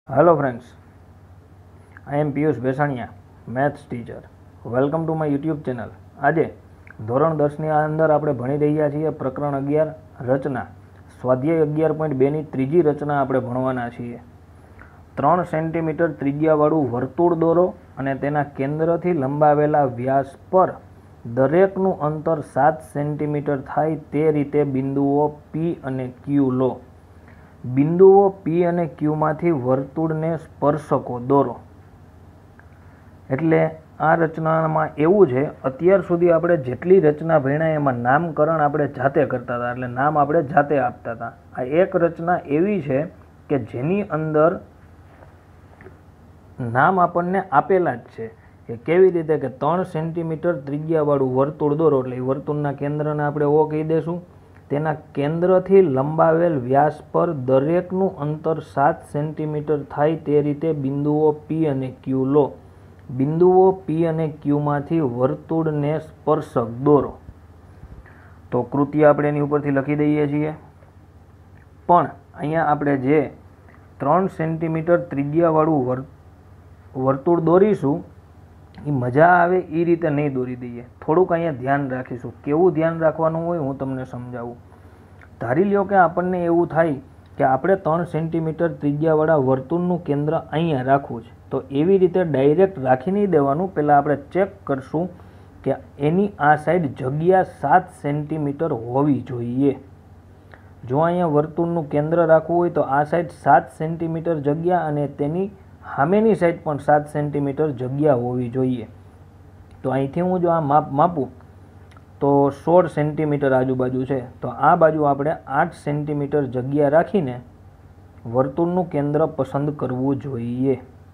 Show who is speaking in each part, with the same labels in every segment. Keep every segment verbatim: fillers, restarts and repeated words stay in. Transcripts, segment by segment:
Speaker 1: Hello friends, I am Piyush Besaniya, maths teacher. Welcome to my YouTube channel. આજે ધોરણ દસની અંદર આપણે ભણી રહ્યા છીએ પ્રકરણ અગિયાર રચના. સ્વાધ્યાય અગિયાર પોઈન્ટ બેની ત્રીજી રચના આપણે ભણવાના છીએ. ત્રણ સેન્ટીમીટર ત્રિજ્યાવાળું વર્તુળ દોરો અને તેના કેન્દ્રથી લંબાવેલા વ્યાસ પર દરેકનું અંતર સાત સેન્ટીમીટર થાય તે રીતે બિંદુઓ પી અને ક્યુ લો. બિંદુઓ પી અને ક્યુમાંથી વર્તુળને સ્પર્શકો દોરો. એટલે આ રચનામાં એવું છે, અત્યાર સુધી આપણે જેટલી રચના ભણ્યા એમાં નામકરણ આપણે જાતે કરતા હતા, એટલે નામ આપણે જાતે આપતા હતા. આ એક રચના એવી છે કે જેની અંદર નામ આપણને આપેલા જ છે કે કેવી રીતે કે ત્રણ સેન્ટીમીટર ત્રિજ્યાવાળું વર્તુળ દોરો. એટલે એ વર્તુળના કેન્દ્રને આપણે ઓ કહી દઈશું. તેના કેન્દ્રથી લંબાવેલ વ્યાસ પર દરેકનું અંતર સાત સેન્ટીમીટર થાય તે રીતે બિંદુઓ પી અને ક્યુ લો. બિંદુઓ પી અને ક્યુમાંથી વર્તુળને સ્પર્શક દોરો. તો કૃતિ આપણે એની ઉપરથી લખી દઈએ છીએ. પણ અહીંયા આપણે જે ત્રણ સેન્ટીમીટર ત્રિજ્યાવાળું વર્તુળ દોરીશું એ મજા આવે એ રીતે નહીં દોરી દઈએ. થોડુંક અહીંયા ધ્યાન રાખીશું. કેવું ધ્યાન રાખવાનું હોય હું તમને સમજાવું. ધારી લ્યો કે આપણને એવું થાય કે આપણે ત્રણ સેન્ટીમીટર ત્રિજ્યાવાળા વર્તુળનું કેન્દ્ર અહીંયા રાખવું છે, તો એવી રીતે ડાયરેક્ટ રાખી નહીં દેવાનું. પહેલાં આપણે ચેક કરશું કે એની આ સાઈડ જગ્યા સાત સેન્ટીમીટર હોવી જોઈએ. જો અહીંયા વર્તુળનું કેન્દ્ર રાખવું હોય તો આ સાઈડ સાત સેન્ટીમીટર જગ્યા અને તેની સામેની સાઈડ પણ સાત સેન્ટીમીટર જગ્યા હોવી જોઈએ. તો અહીંથી હું જો આ માપ માપું તો સોળ સેન્ટીમીટર આજુબાજુ છે, તો આ બાજુ આપણે આઠ સેન્ટીમીટર જગ્યા રાખીને વર્તુળનું કેન્દ્ર પસંદ કરવું જોઈએ.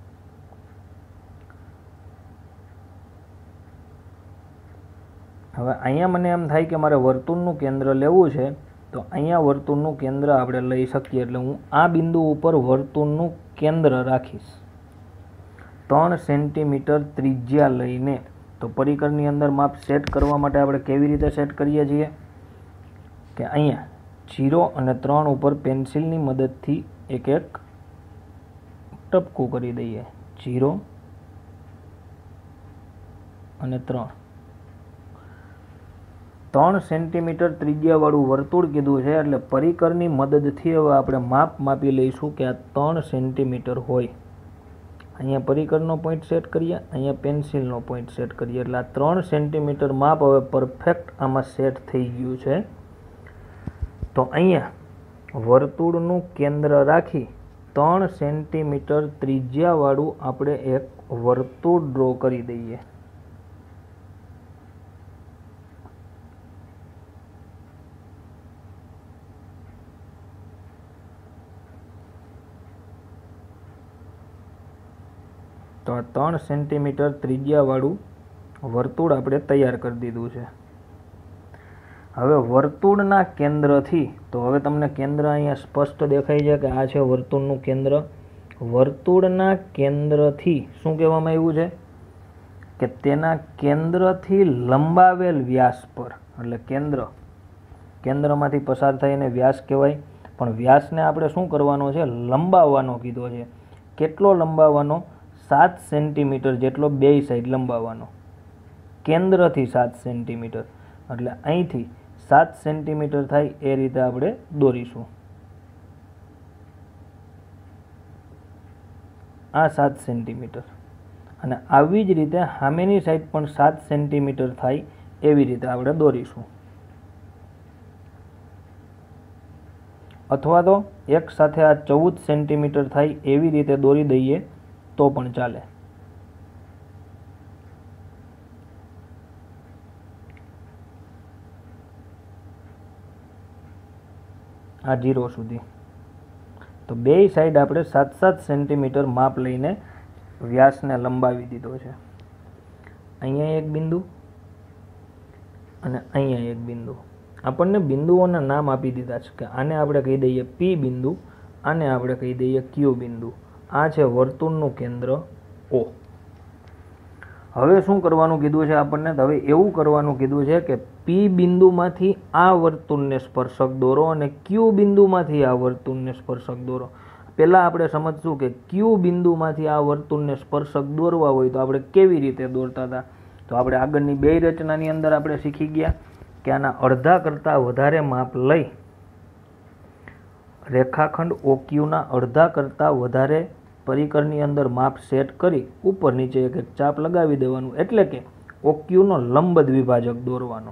Speaker 1: હવે અહીંયા મને એમ થાય કે મારે વર્તુળનું કેન્દ્ર લેવું છે, તો અહીંયા વર્તુળનું કેન્દ્ર આપણે લઈ શકીએ. એટલે હું આ બિંદુ ઉપર વર્તુળનું કેન્દ્ર રાખીશ ત્રણ સેન્ટીમીટર ત્રિજ્યા લઈને. તો પરિકરની અંદર માપ સેટ કરવા માટે આપણે કેવી રીતે સેટ કરીએ છીએ કે અહીંયા જીરો અને ત્રણ ઉપર પેન્સિલની મદદથી એક એક ટપકું કરી દઈએ. જીરો અને ત્રણ. ત્રણ સેન્ટીમીટર ત્રિજ્યાવાળું વર્તુળ કીધું છે, એટલે પરિકરની મદદથી હવે આપણે માપ માપી લઈશું કે આ ત્રણ સેન્ટીમીટર હોય. અહીંયા પરિકરનો પોઈન્ટ સેટ કરીએ, અહીંયા પેન્સિલનો પોઈન્ટ સેટ કરીએ. એટલે આ ત્રણ સેન્ટીમીટર માપ હવે પરફેક્ટ આમાં સેટ થઈ ગયું છે. તો અહીંયા વર્તુળનું કેન્દ્ર રાખી ત્રણ સેન્ટીમીટર ત્રિજ્યાવાળું આપણે એક વર્તુળ ડ્રો કરી દઈએ. તો આ ત્રણ સેન્ટીમીટર ત્રિજ્યાવાળું વર્તુળ આપણે તૈયાર કરી દીધું છે. હવે વર્તુળના કેન્દ્રથી, તો હવે તમને કેન્દ્ર અહીંયા સ્પષ્ટ દેખાય છે કે આ છે વર્તુળનું કેન્દ્ર. વર્તુળના કેન્દ્રથી શું કહેવામાં આવ્યું છે કે તેના કેન્દ્રથી લંબાવેલ વ્યાસ પર, એટલે કેન્દ્ર કેન્દ્રમાંથી પસાર થાય એને વ્યાસ કહેવાય. પણ વ્યાસને આપણે શું કરવાનો છે? લંબાવવાનો કીધો છે. કેટલો લંબાવવાનો? સાત સેન્ટીમીટર જેટલો બે સાઈડ લંબાવવાનો. કેન્દ્રથી સાત સેન્ટીમીટર, એટલે અહીંથી સાત સેન્ટીમીટર થાય એ રીતે આપણે દોરીશું. આ સાત સેન્ટીમીટર અને આવી જ રીતે સામેની સાઈડ પણ સાત સેન્ટીમીટર થાય એવી રીતે આપણે દોરીશું. અથવા તો એક સાથે આ ચૌદ સેન્ટીમીટર થાય એવી રીતે દોરી દઈએ તો પણ ચાલે. આ જીરો સુધી. તો બે સાઈડ આપણે સાત સાત સેન્ટીમીટર માપ લઈને વ્યાસને લંબાવી દીધો છે. અહીંયા એક બિંદુ અને અહીંયા એક બિંદુ. આપણને બિંદુઓના નામ આપી દીધા છે કે આને આપણે કહી દઈએ પી બિંદુ, આને આપણે કહી દઈએ ક્યુ બિંદુ. આ છે વર્તુળનું કેન્દ્ર ઓ. હવે શું કરવાનું કીધું છે આપણને? હવે એવું કરવાનું કીધું છે કે પી બિંદુમાંથી આ વર્તુળને સ્પર્શક દોરો અને ક્યુ બિંદુમાંથી આ વર્તુળને સ્પર્શક દોરો. પહેલાં આપણે સમજશું કે ક્યુ બિંદુમાંથી આ વર્તુળને સ્પર્શક દોરવા હોય તો આપણે કેવી રીતે દોરતા હતા. તો આપણે આગળની બે રચનાની અંદર આપણે શીખી ગયા કે આના અડધા કરતાં વધારે માપ લઈ રેખાખંડ ઓક્યુના અડધા કરતાં વધારે પરિકરની અંદર માપ સેટ કરી ઉપર નીચે એક એક ચાપ લગાવી દેવાનું, એટલે કે ઓક્યુનો લંબ દ્વિભાજક દોરવાનો.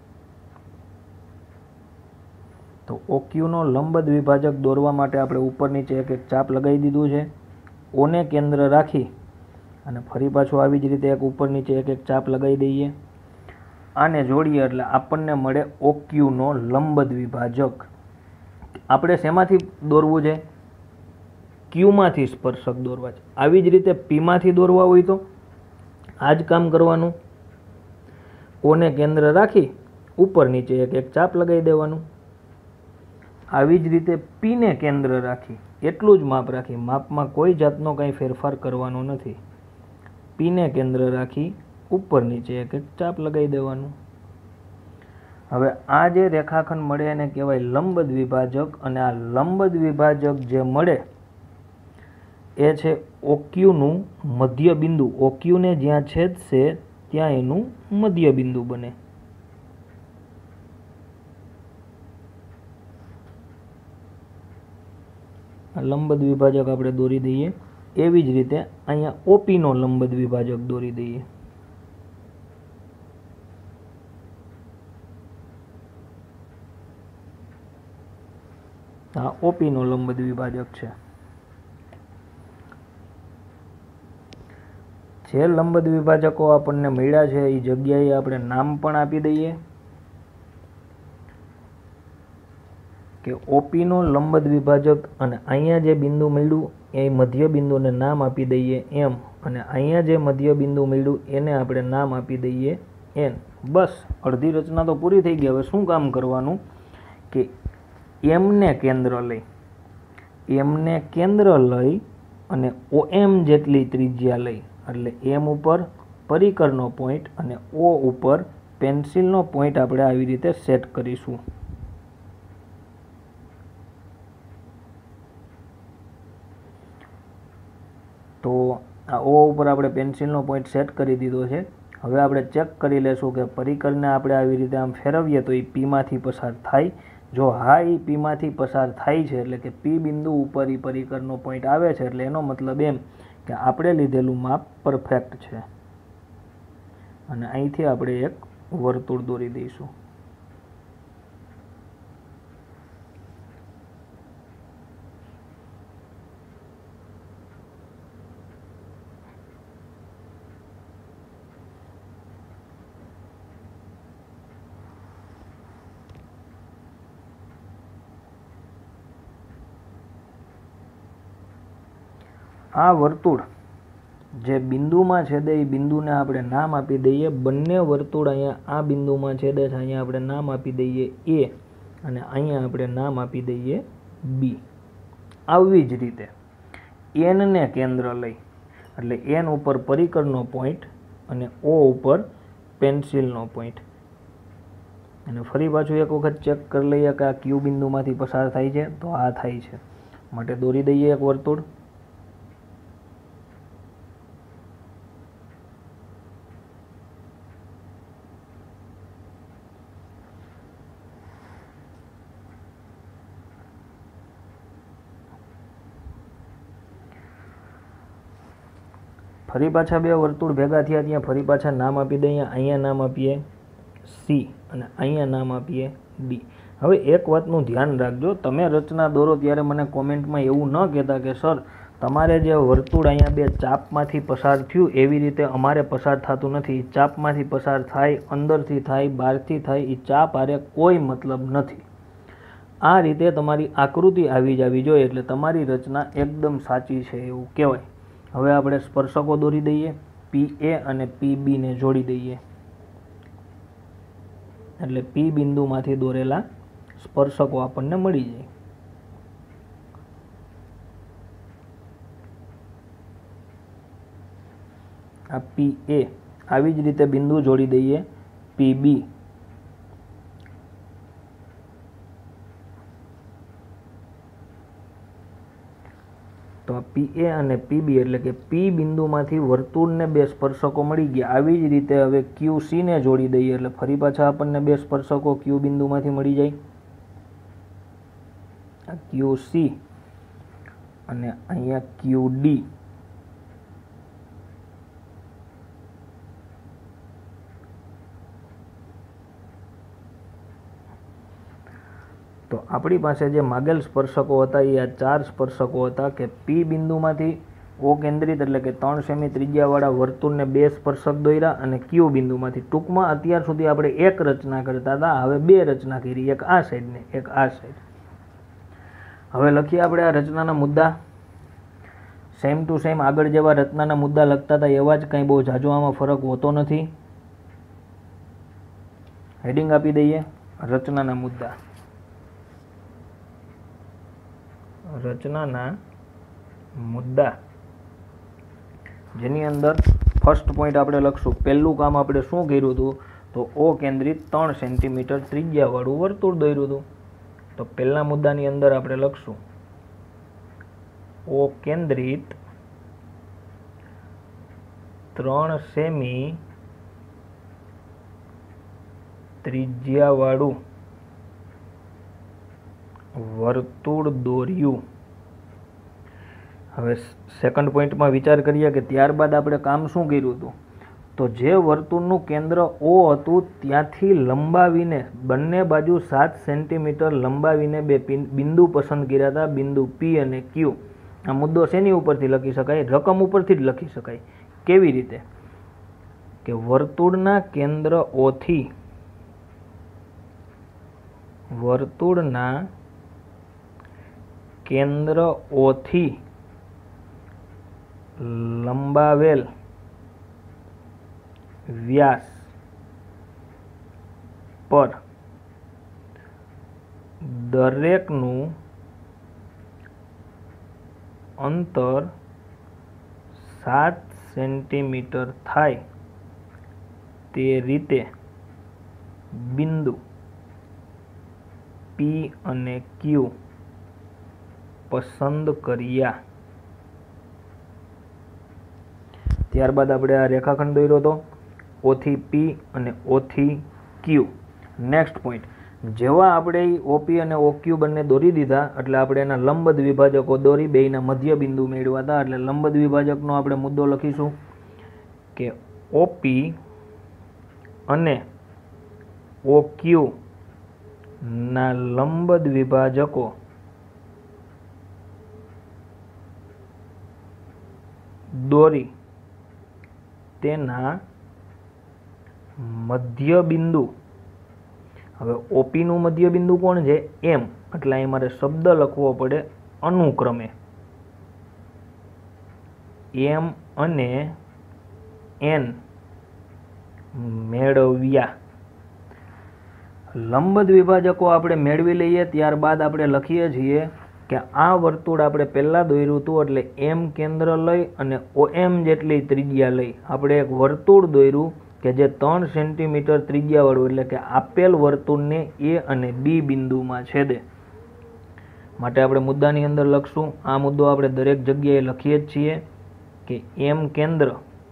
Speaker 1: તો ઓક્યુનો લંબ દ્વિભાજક દોરવા માટે આપણે ઉપર નીચે એક એક ચાપ લગાવી દીધું છે. ઓને કેન્દ્ર રાખી અને ફરી પાછું આવી જ રીતે એક ઉપર નીચે એક એક ચાપ લગાવી દઈએ. આને જોડીએ એટલે આપણને મળે ઓક્યુનો લંબ દ્વિભાજક. આપણે શેમાંથી દોરવું છે? ક્યુમાંથી સ્પર્શક દોરવા છે. આવી જ રીતે પીમાંથી દોરવા હોય તો આ જ કામ કરવાનું. ઓને કેન્દ્ર રાખી ઉપર નીચે એક એક ચાપ લગાવી દેવાનું. આવી જ રીતે પીને કેન્દ્ર રાખી એટલું જ માપ રાખી, માપમાં કોઈ જાતનો કંઈ ફેરફાર કરવાનો નથી. પીને કેન્દ્ર રાખી ઉપર નીચે એક એક ચાપ લગાવી દેવાનું. હવે આ જે રેખાખંડ મળે એને કહેવાય લંબ દ્વિભાજક, અને આ લંબ દ્વિભાજક જે મળે એ છે ઓક્યુનું મધ્ય બિંદુ. ઓક્યુને જ્યાં છેદશે ત્યાં એનું મધ્ય બિંદુ બને. લંબ દ્વિભાજક આપણે દોરી દઈએ. એવી જ રીતે અહીંયા ઓપીનો લંબ દ્વિભાજક દોરી દઈએ. આ ઓપીનો લંબ દ્વિભાજક છે. જે લંબ દ્વિભાજકો આપણને મળ્યા છે એ જગ્યાએ આપણે નામ પણ આપી દઈએ કે ઓપીનો લંબ દ્વિભાજક, અને અહીંયા જે બિંદુ મળ્યું એ મધ્ય બિંદુને નામ આપી દઈએ એમ, અને અહીંયા જે મધ્ય બિંદુ મળ્યું એને આપણે નામ આપી દઈએ એન. બસ અડધી રચના તો પૂરી થઈ ગઈ. હવે શું કામ કરવાનું કે એમને કેન્દ્ર લઈ એમને કેન્દ્ર લઈ અને ઓ એમ જેટલી ત્રિજ્યા લઈ, એટલે એમ ઉપર પરિકરનો પોઈન્ટ અને ઓ ઉપર પેન્સિલનો પોઈન્ટ આપણે આવી રીતે સેટ કરીશું. તો આ ઓ ઉપર આપણે પેન્સિલનો પોઈન્ટ સેટ કરી દીધો છે. હવે આપણે ચેક કરી લેશું કે પરિકરને આપણે આવી રીતે આમ ફેરવીએ તો એ પીમાંથી પસાર થાય. જો હા એ પીમાંથી પસાર થાય છે એટલે કે પી બિંદુ ઉપર એ પરિકરનો પોઈન્ટ આવે છે, એટલે એનો મતલબ એમ કે આપણે લીધેલું માપ પરફેક્ટ છે. અને અહીંથી આપણે એક વર્તુળ દોરી દઈશું. આ વર્તુળ જે બિંદુમાં છેદે એ બિંદુને આપણે નામ આપી દઈએ. બંને વર્તુળ અહીંયા આ બિંદુમાં છેદે છે, અહીંયા આપણે નામ આપી દઈએ એ, અને અહીંયા આપણે નામ આપી દઈએ બી. આવી જ રીતે એનને કેન્દ્ર લઈ, એટલે એન ઉપર પરિકરનો પોઈન્ટ અને ઓ ઉપર પેન્સિલનો પોઈન્ટ. અને ફરી પાછું એક વખત ચેક કરી લઈએ કે આ ક્યુ બિંદુમાંથી પસાર થાય છે, તો આ થાય છે. માટે દોરી દઈએ એક વર્તુળ. ફરી પાછા બે વર્તુળ ભેગા થયા, ત્યાં ફરી પાછા નામ આપી દઈએ. અહીંયા નામ આપીએ સી અને અહીંયા નામ આપીએ ડી. હવે એક વાતનું ધ્યાન રાખજો, તમે રચના દોરો ત્યારે મને કોમેન્ટમાં એવું ન કહેતા કે સર તમારે જે વર્તુળ અહીંયા બે ચાપમાંથી પસાર થયું એવી રીતે અમારે પસાર થતું નથી. ચાપમાંથી પસાર થાય, અંદરથી થાય, બહારથી થાય, એ ચાપ હારે કોઈ મતલબ નથી. આ રીતે તમારી આકૃતિ આવી જ આવી જોઈએ એટલે તમારી રચના એકદમ સાચી છે એવું કહેવાય. હવે આપણે સ્પર્શકો દોરી દઈએ. પી એ અને પી બીને જોડી દઈએ, એટલે પી બિંદુમાંથી દોરેલા સ્પર્શકો આપણને મળી જાય. આ પી એ. આવી જ રીતે બિંદુ જોડી દઈએ પી બી. તો આ પી એ અને પી બી એટલે કે પી બિંદુમાંથી વર્તુળને બે સ્પર્શકો મળી ગયા. આવી જ રીતે હવે ક્યુ સીને જોડી દઈએ એટલે ફરી પાછા આપણને બે સ્પર્શકો ક્યુ બિંદુમાંથી મળી જાય. આ ક્યુ સી અને અહીંયા ક્યુ ડી. તો આપણી પાસે જે માગેલ સ્પર્શકો હતા એ આ ચાર સ્પર્શકો હતા કે પી બિંદુમાંથી ઓ કેન્દ્રિત એટલે કે ત્રણ સેમી ત્રિજ્યાવાળા વર્તુળને બે સ્પર્શક દોર્યા અને ક્યુ બિંદુમાંથી. ટૂંકમાં અત્યાર સુધી આપણે એક રચના કરતા હતા, હવે બે રચના કરી, એક આ સાઈડ ને એક આ સાઈડ. હવે લખીએ આપણે આ રચનાના મુદ્દા. સેમ ટુ સેમ આગળ જેવા રચનાના મુદ્દા લખતા હતા એવા જ કંઈ બહુ ઝાઝો આમાં ફરક હોતો નથી. હેડિંગ આપી દઈએ રચનાના મુદ્દા. રચનાના મુદ્દા જેની અંદર ફર્સ્ટ પોઈન્ટ આપણે લખશું. પહેલું કામ આપણે શું કર્યું હતું તો ઓ કેન્દ્રિત ત્રણ સેન્ટીમીટર ત્રિજ્યાવાળું વર્તુળ દોર્યું હતું. તો પહેલા મુદ્દાની અંદર આપણે લખશું ઓ કેન્દ્રિત ત્રણ સેમી ત્રિજ્યાવાળું વર્તુળ દોર્યું. હવે સેકન્ડ પોઈન્ટમાં વિચાર કરીએ કે ત્યારબાદ આપણે કામ શું કર્યું હતું તો જે વર્તુળનું કેન્દ્ર ઓ હતું ત્યાંથી લંબાવીને બંને બાજુ સાત સેન્ટીમીટર લંબાવીને બે બિંદુ પસંદ કર્યા હતા, બિંદુ પી અને ક્યુ. આ મુદ્દો શેની ઉપરથી લખી શકાય? રકમ ઉપરથી જ લખી શકાય. કેવી રીતે કે વર્તુળના કેન્દ્ર ઓથી વર્તુળના કેન્દ્ર ઓથી લંબાવેલ વ્યાસ પર દરેકનું અંતર સાત સેન્ટીમીટર થાય તે રીતે બિંદુ પી અને ક્યુ પસંદ કર્યા. ત્યારબાદ આપણે આ રેખાખંડ દોર્યો હતો ઓથી પી અને ઓથી ક્યુ. નેક્સ્ટ પોઈન્ટ, જેવા આપણે ઓપી અને ઓક્યુ બંને દોરી દીધા એટલે આપણે એના લંબ દ્વિભાજકો દોરી બેયના મધ્ય બિંદુ મેળવ્યા હતા. એટલે લંબ દ્વિભાજકનો આપણે મુદ્દો લખીશું કે ઓપી અને ઓક્યુ ના લંબ દ્વિભાજકો દોરી તેના મધ્ય બિંદુ. હવે ઓપી નું મધ્ય બિંદુ કોણ છે? એમ. એટલે અહીં મારે શબ્દ લખવો પડે અનુક્રમે એમ અને એન મેળવ્યા. લંબ દ્વિભાજકો આપણે મેળવી લઈએ ત્યારબાદ આપણે લખીએ છીએ કે આ વર્તુળ આપણે પહેલાં દોર્યું હતું એટલે એમ કેન્દ્ર લઈ અને ઓ એમ જેટલી ત્રિજ્યા લઈ આપણે એક વર્તુળ દોર્યું કે જે ત્રણ સેન્ટીમીટર ત્રિજ્યાવાળું એટલે કે આપેલ વર્તુળને એ અને બી બિંદુમાં છેદે. માટે આપણે મુદ્દાની અંદર લખશું. આ મુદ્દો આપણે દરેક જગ્યાએ લખીએ જ છીએ કે એમ કેન્દ્ર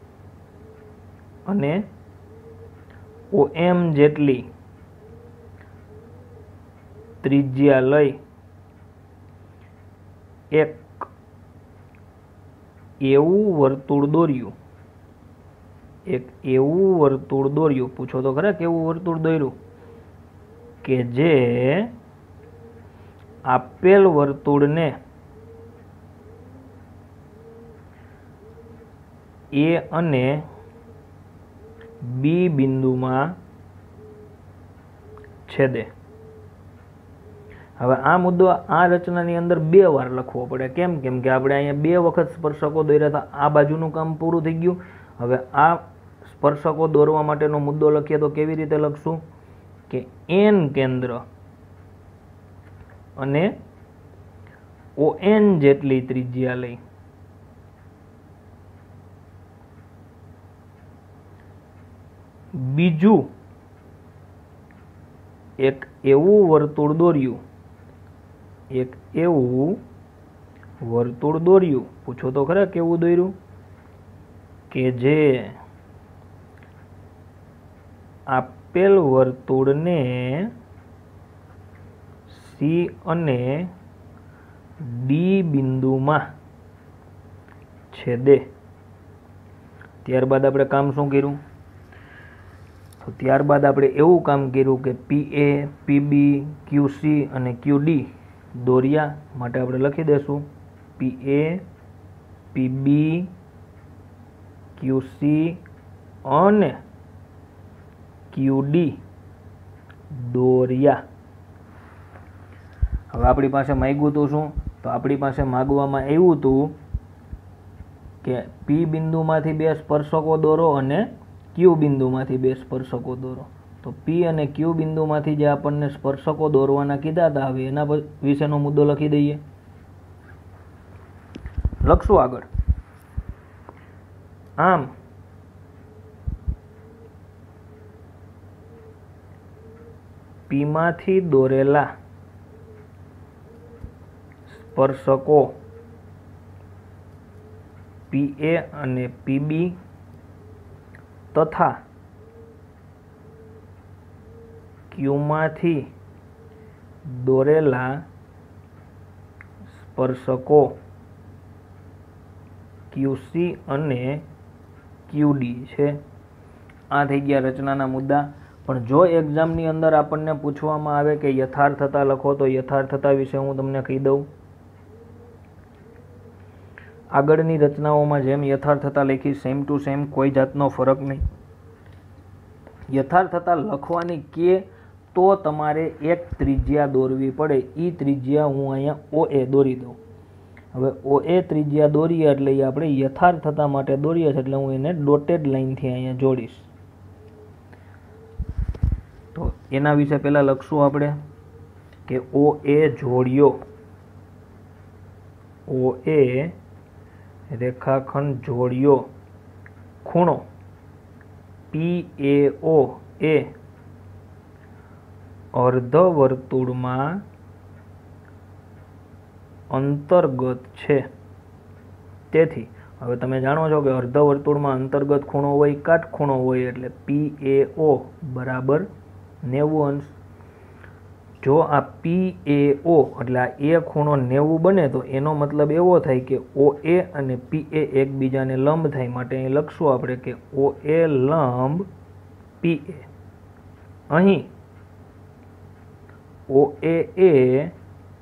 Speaker 1: અને ઓ એમ જેટલી ત્રિજ્યા લઈ એક એવું વર્તુળ દોર્યું એક એવું વર્તુળ દોર્યું પૂછો તો ખરા કેવું વર્તુળ દોર્યું કે જે આપેલ વર્તુળને એ અને બી બિંદુમાં છેદે. હવે આ મુદ્દો આ રચનાની અંદર બે વાર લખવો પડે. કેમ કેમ કે આપણે અહીંયા બે વખત સ્પર્શકો દોર્યા હતા. આ બાજુનું કામ પૂરું થઈ ગયું. હવે આ સ્પર્શકો દોરવા માટેનો મુદ્દો લખીએ તો કેવી રીતે લખશું કે એન કેન્દ્ર અને ઓ એન જેટલી ત્રિજ્યા લઈ બીજું એક એવું વર્તુળ દોર્યું એક એવું વર્તુળ દોર્યું. પૂછો તો ખરા કેવું દોર્યું? કે જે આપેલ વર્તુળને સી અને ડી બિંદુમાં છેદે. ત્યારબાદ આપણે કામ શું કર્યું? તો ત્યારબાદ આપણે એવું કામ કર્યું કે પી એ, પી બી, ક્યુ સી અને ક્યુ ડી દોર્યા. માટે આપણે લખી દઈશું પી એ, પી બી, ક્યુ સી અને ક્યુ ડી દોર્યા. હવે આપણી પાસે માગ્યું હતું શું? તો આપણી પાસે માગવામાં આવ્યું હતું કે પી બિંદુમાંથી બે સ્પર્શકો દોરો અને ક્યુ બિંદુમાંથી બે સ્પર્શકો દોરો. તો પી અને ક્યુ બિંદુમાંથી જે આપણને સ્પર્શકો દોરવાના કીધા હતા, હવે એના વિશેનો મુદ્દો લખી દઈએ. લખશું આગળ. આમ પી માંથી દોરેલા સ્પર્શકો પી એ અને પી બી તથા ક્યુમાંથી દોરેલા સ્પર્શકો ક્યુસી અને ક્યુડી છે. આ થઈ ગયા રચનાના મુદ્દા. પણ જો એક્ઝામની અંદર આપણને પૂછવામાં આવે કે યથાર્થતા લખો, તો યથાર્થતા વિશે હું તમને કહી દઉં. આગળની રચનાઓમાં જેમ યથાર્થતા લખી સેમ ટુ સેમ, કોઈ જાતનો ફરક નહીં. યથાર્થતા લખવાની કે તો તમારે એક ત્રિજ્યા દોરવી પડે. એ ત્રિજ્યા હું અહીંયા ઓ એ દોરી દઉં. હવે ઓ એ ત્રિજ્યા દોરીએ એટલે એ આપણે યથાર્થતા માટે દોરીએ છીએ, એટલે હું એને ડોટેડ લાઇનથી અહીંયા જોડીશ. તો એના વિશે પહેલાં લખશું આપણે કે ઓ એ જોડ્યો. ઓ એ રેખાખંડ જોડ્યો. ખૂણો પી એ ઓ એ અર્ધવર્તુળમાં અંતર્ગત છે. તેથી હવે તમે જાણો છો કે અર્ધવર્તુળમાં અંતર્ગત ખૂણો હોય, કાટખૂણો હોય, એટલે પી એ ઓ બરાબર નેવું અંશ. જો આ પી એ ઓ એટલે આ એ ખૂણો નેવું બને તો એનો મતલબ એવો થાય કે ઓ એ અને પી એ એકબીજાને લંબ થાય. માટે અહીં લખશું આપણે કે ઓ એ લંબ પી એ. અહીં ઓ એ એ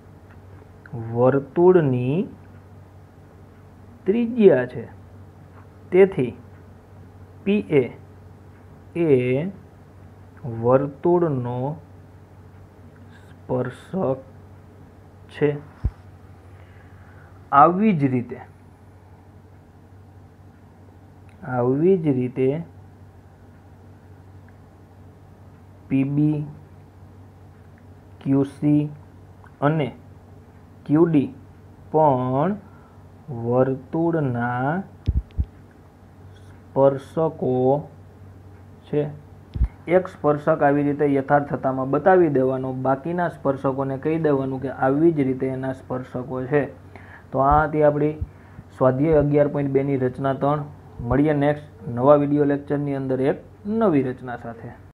Speaker 1: વર્તુળની ત્રિજ્યા છે. તેથી પી એ એ વર્તુળનો સ્પર્શક છે. આવી જ રીતે આવી જ રીતે પીબી, ક્યુસી અને ક્યુડી પણ વર્તુળના સ્પર્શકો છે. એક સ્પર્શક આવી રીતે યથાર્થતામાં બતાવી દેવાનો, બાકીના સ્પર્શકોને કહી દેવાનું કે આવી જ રીતે એના સ્પર્શકો છે. તો આ હતી આપણી સ્વાધ્યાય અગિયાર પોઈન્ટ બેની રચના ત્રણ. મળીએ નેક્સ્ટ નવા વિડીયો લેક્ચરની અંદર એક નવી રચના સાથે.